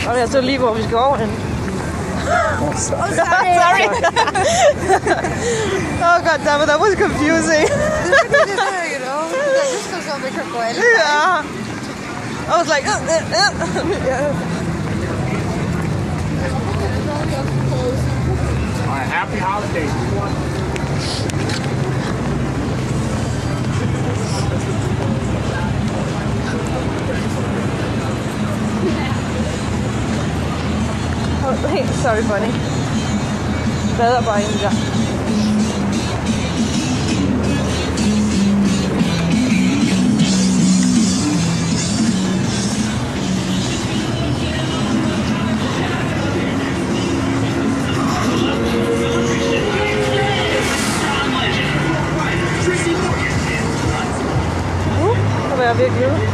Og jeg så lige, hvor vi skal over hen. Oh, sorry. Oh god damn it, that was confusing. You know, this goes on the Coca-Cola. Yeah. I was like, yeah. All right, happy holidays. Oh, hey, sorry, bunny. Bader bare ind der. Så var jeg virkelig ude.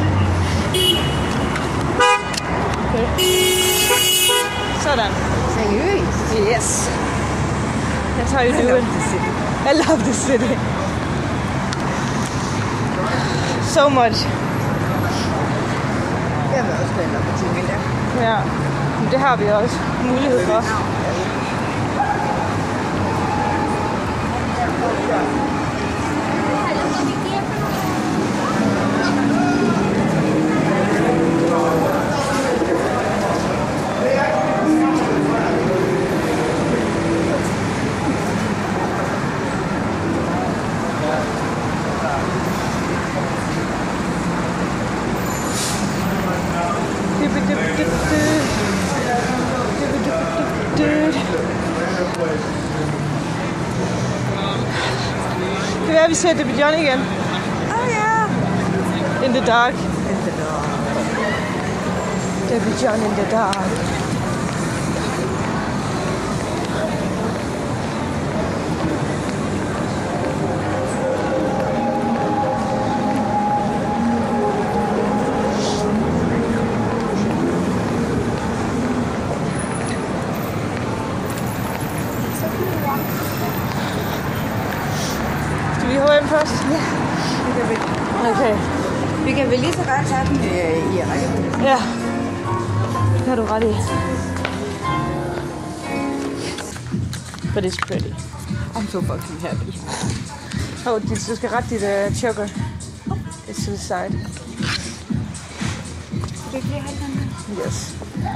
Okay. Sådan. Seriøst? Yes. That's how you do it. I love the city. So much. Jeg vil også gerne op på tingene der. Ja, men det har vi også mulighed for. Det er, at vi ser det Beyond igen. Oh yeah. In the dark. In the dark. Det Beyond in the dark. Skal vi H&M først? Ja, det kan vi. Okay. Vi kan vel lige så godt tage den i rækkefølge. Ja. Det har du ret i. But it's pretty. I'm so fucking happy. Oh, du skal rette dit choker. It's to the side. Kan du ikke lige holde den der? Yes.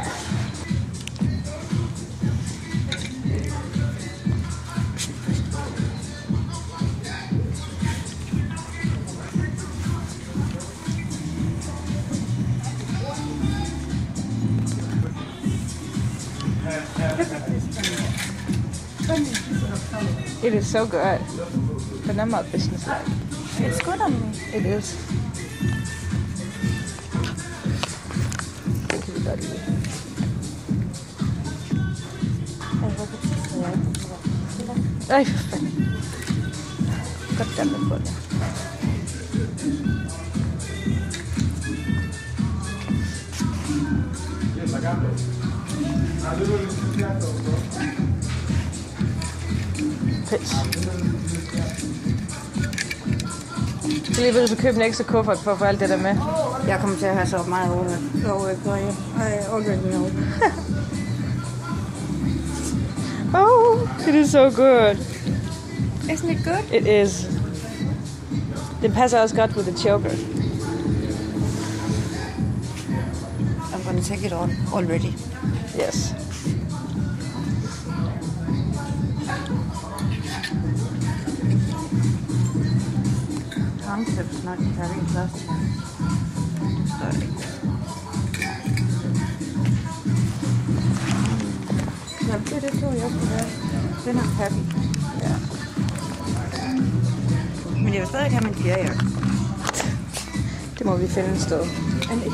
It is so good. But I'm not business-like. It's good on me. It is. Det kan vi godt lide. Ej, for fanden. Godt gammel på det. Pis. Så lige ved du købe en ekstra kuffert for at få alt det der med. Jeg kommer til at have så meget overvægt. Oh, it is so good. Isn't it good? It is. Den passer også godt with the choker. I'm gonna take it on already. Yes. Concept's not very plastic. Sorry. Ja, det tror jeg også være. Den er happy. Ja. Men jeg vil stadig have min fjerjakke. Det må vi finde et sted. And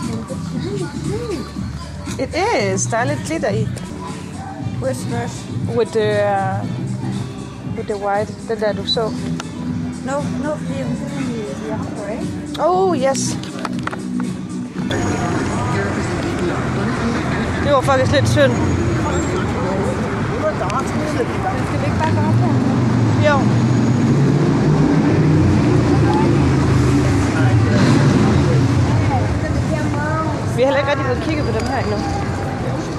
It is. Der er lidt glitter i. Christmas. With the white. Den der du så. No, right? Oh, yes. Det var faktisk lidt synd. Skal vi ikke bare gå op her? Jo. Vi har heller ikke rigtig fået kigget på dem her endnu.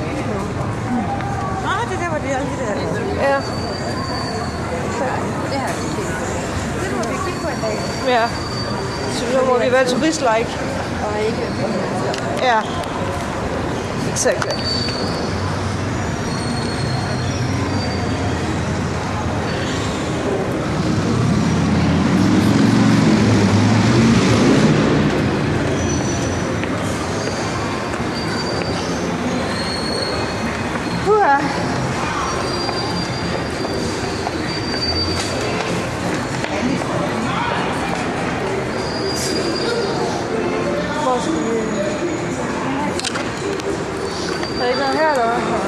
Ja. Så må vi være turist-like. Og ikke... Ja. Exactly. Hvor skal vi? Er der ikke noget her, eller hvad?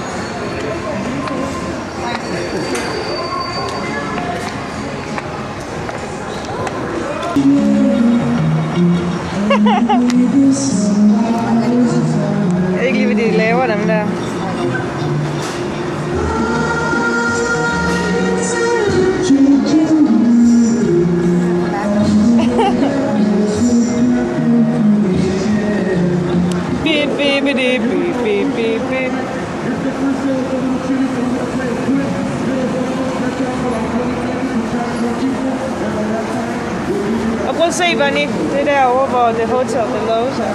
Jeg ved ikke lige, hvad de laver, dem der. Beep, beep, beep, beep, beep, beep. Og prøv at se, Bonnie. Det er derovre, hvor The Hotel The Lowe's er.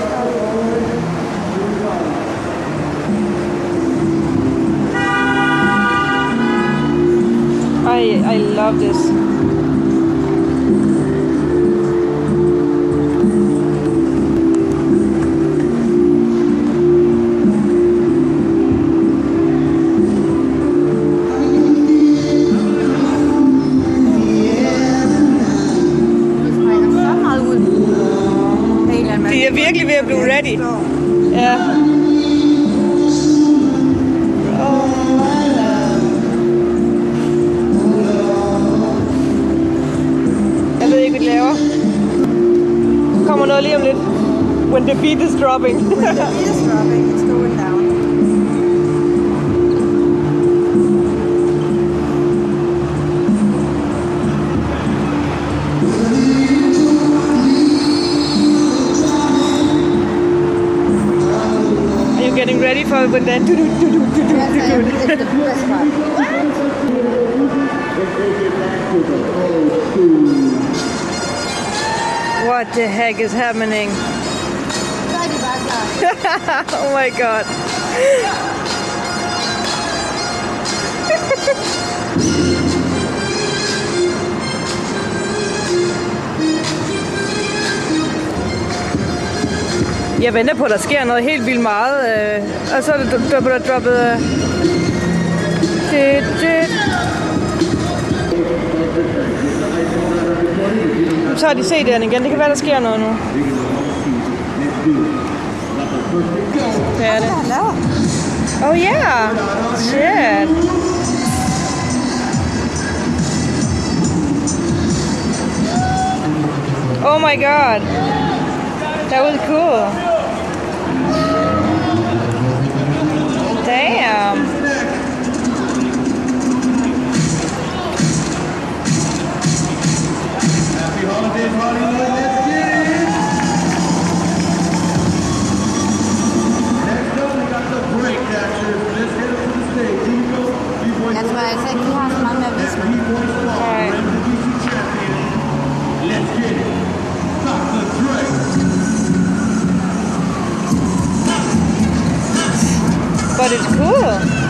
I love this. De er virkelig ved at blive ready. Ja. Jeg ved ikke, hvad de laver. Kommer noget lige om lidt. When the beat is dropping. When the beat is dropping, it's going down. Getting ready for when then It's the best part. What the heck is happening? Oh my god. Jeg venter på, at der sker noget helt vildt meget, og så er det droppet. Så har de set den igen. Det kan være, der sker noget nu. Hvad er det? Oh yeah! Shit! Oh my god! That was cool. Damn. That's why I said you have fun with this one. Alright. Let's get it. Dr. Dre. But it's cool.